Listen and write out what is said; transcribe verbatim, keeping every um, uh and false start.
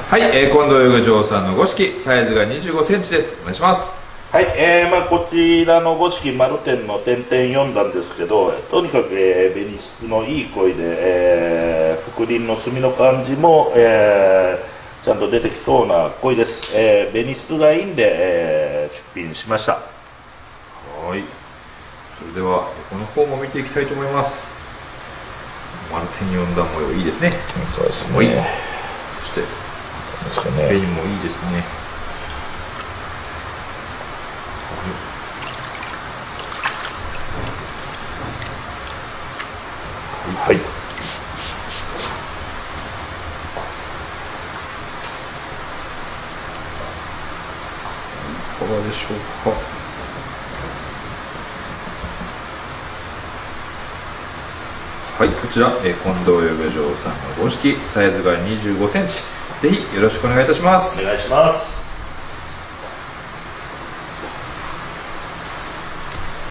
はい、えー、近藤遊具場さんの五色、サイズがにじゅうごセンチです。お願いします。 はい、えーまあ、こちらの五色丸天の点々読んだんですけど、とにかく、えー、紅質のいい声で、えー、覆輪の墨の感じも、えー、ちゃんと出てきそうな声です。えー、紅質がいいんで、えー、出品しました。 はい、それではこの方も見ていきたいと思います。丸天読んだ模様いいですね。 そうですね。 ね。 そしてですかね。 紅もいいですね。 はい。いかがでしょうか。はい、こちら、えー、近藤遊具場さんの五色、サイズがにじゅうごセンチ。ぜひよろしくお願いいたします。 お願いします。